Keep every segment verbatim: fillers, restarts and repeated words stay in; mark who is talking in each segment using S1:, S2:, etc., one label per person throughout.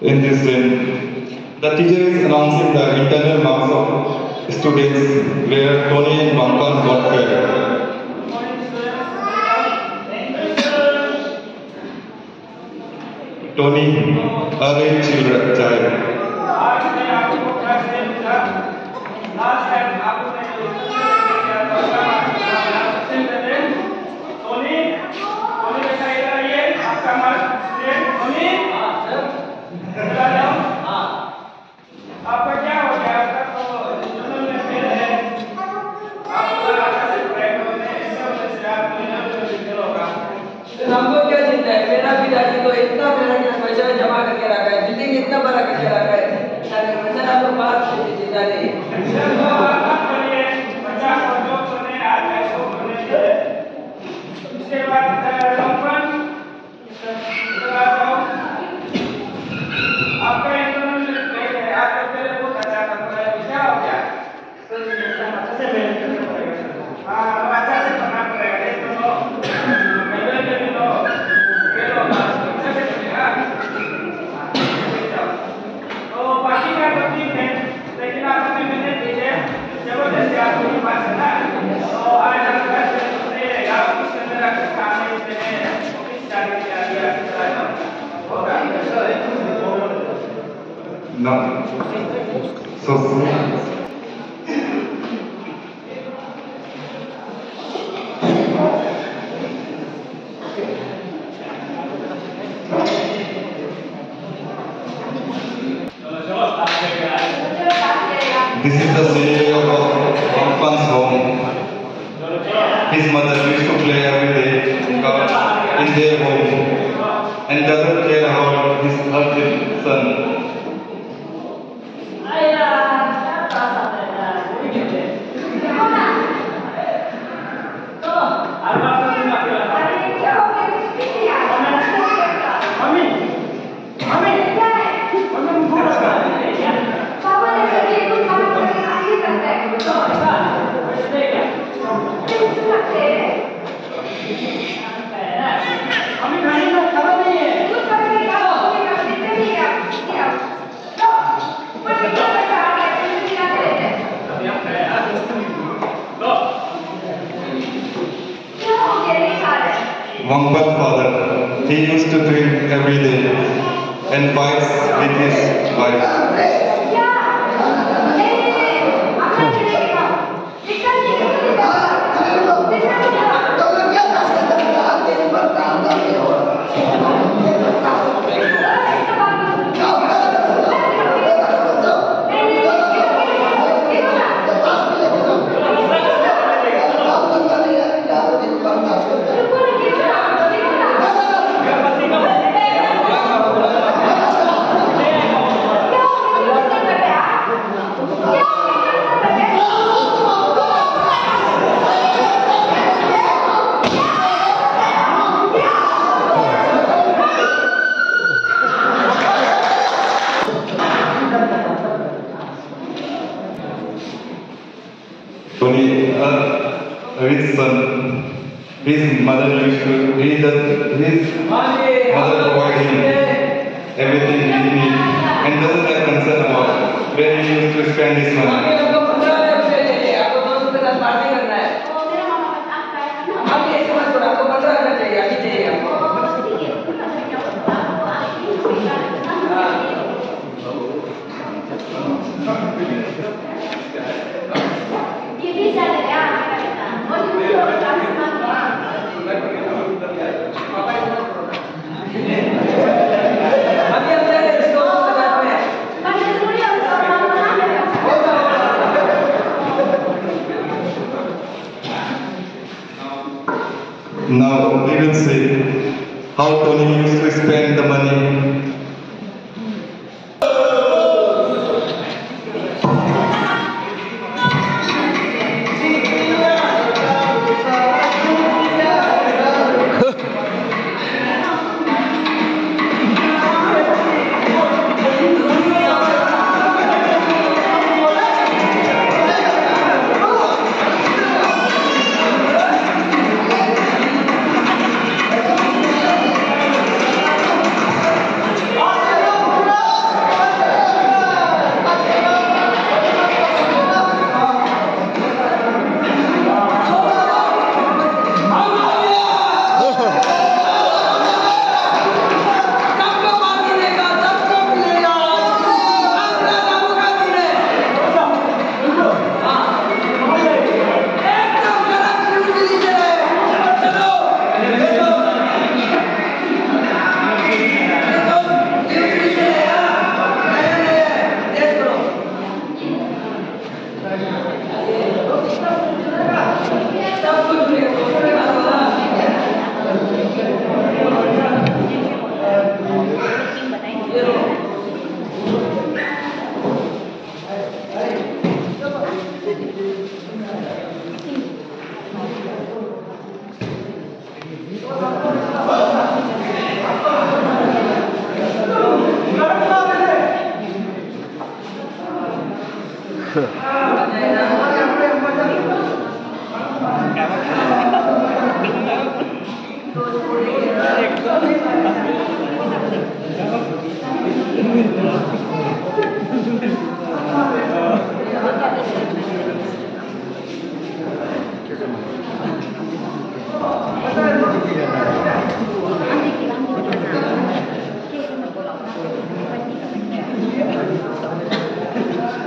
S1: In this day, the teacher is announcing the internal marks of students where Tony and Bankan got fair. Tony, a rich child.
S2: आपका क्या हो गया? आपका तो general में fail है। आपका अच्छा से प्रैक्टिस होने ऐसे होने से आप जनरल में फेल होगा।
S3: तो हमको क्या चिंता है? मेरा पिताजी तो इतना मेरा पैसा जमा करके रखा है, बिल्डिंग इतना बड़ा करके रखा है, पैसा आप लोग पास से चिंता नहीं।
S2: सर वो बात मत करिए, बच्चा को जो करने आज ऐसो करने दे। उसके बाद लंपन, उसके बाद आपका इंटरनल में फेल है। आप पहले बहुत अच्छा कर रहे हैं, क्या हो गया? तो अच्छा से मेहनत करना पड़ेगा। हाँ, अच्छा से करना पड़ेगा। तो बाकी का सब ठीक है, लेकिन आप अपनी मेहनत कीजिए। जबरदस्ती आपको पास है ना, तो आज आपका नहीं रहेगा। उसके अंदर आपके सामने इसमें ऑफिस जाने की तैयारी आपकी तरह होगा।
S1: No. So. This is the scenario of Bankan's home. His mother used to play every day in their home and doesn't care about his her son. Wangpan's father, he used to drink every day and fights with his wife. Tony, uh, his son, his mother used to, he does, his mother provides him everything he needs and doesn't have concern about where he used to spend his money. Now we will see how Tony used to spend the money.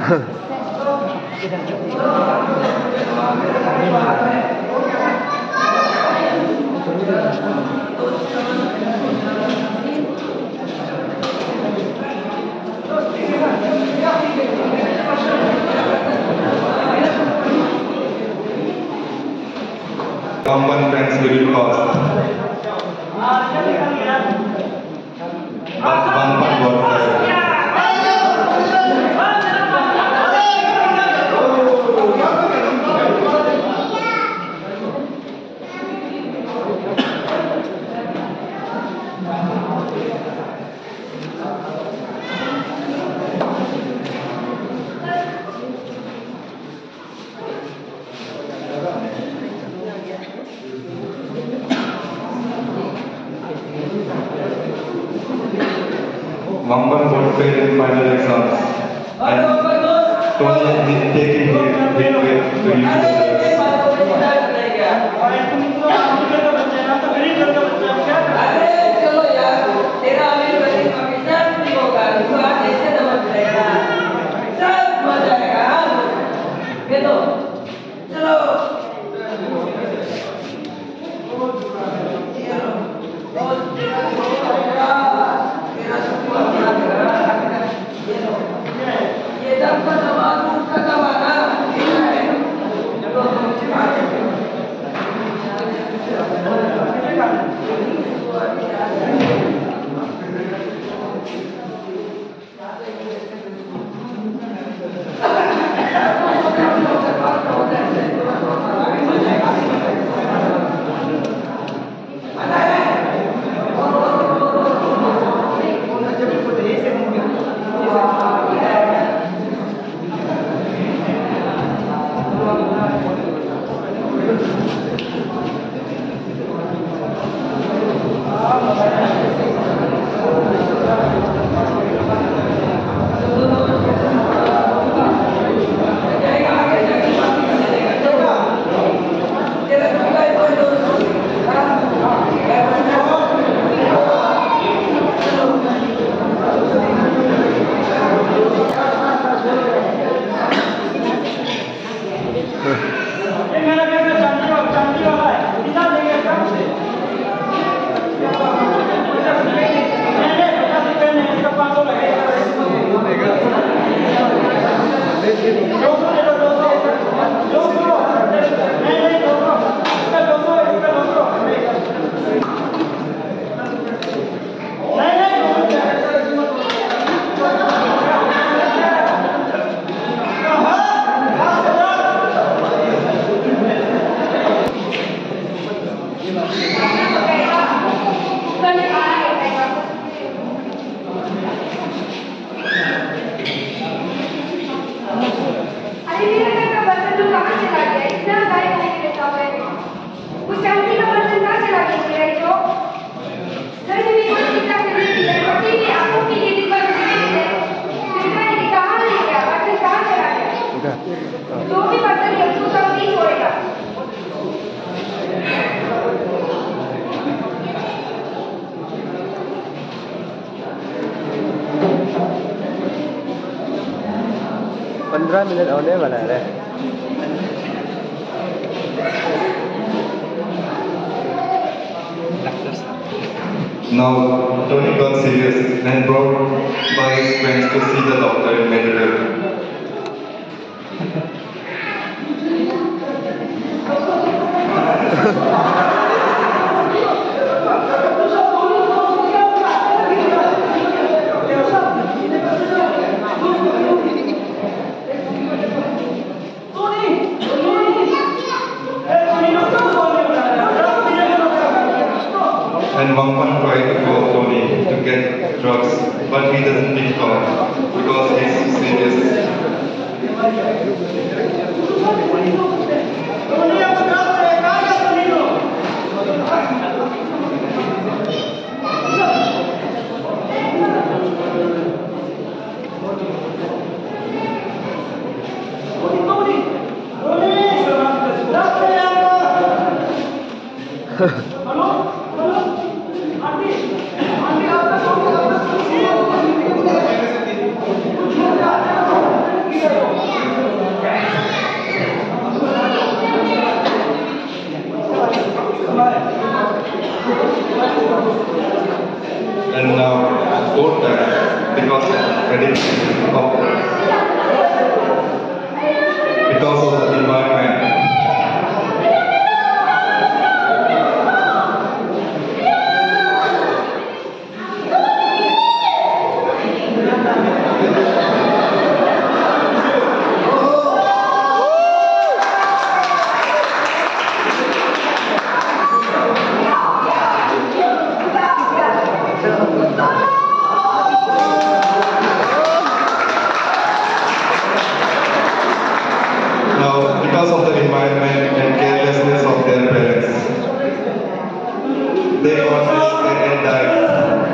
S1: Common friends will cost. But one one got Mamban got failed in final exams, and Tony is taking his big way to use the
S4: पंद्रह minute होने वाला है।
S1: Now Tony got serious and brought by his friends to see the doctor in medical. And Vampan tried to call Tony to get drugs, but he doesn't pick up because he's serious. addiction of, because of the environment. Now, because of the environment and carelessness of their parents, they got sick and died.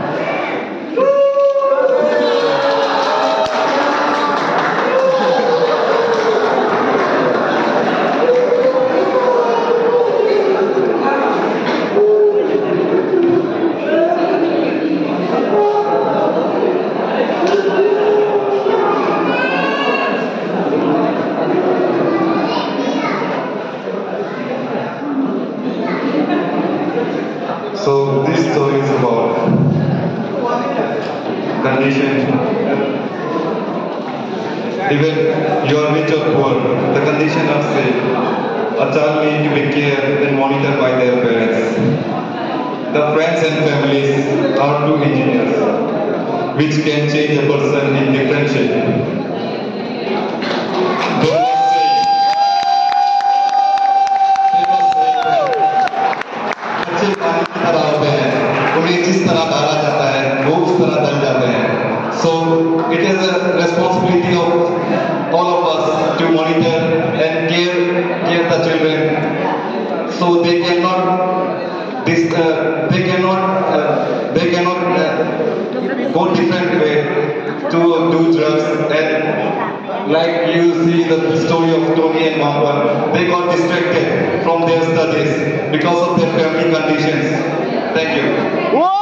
S1: So this story is about condition. Even you are rich or poor, the condition are same. A child needs to be cared and monitored by their parents. The friends and families are two engineers, which can change a person in different shape. So it is a responsibility of all of us to monitor and care care the children, so they cannot this uh, they cannot uh, they cannot uh, go different way to do drugs. And like you see the story of Tony and Mamba, they got distracted from their studies because of their family conditions. Thank you.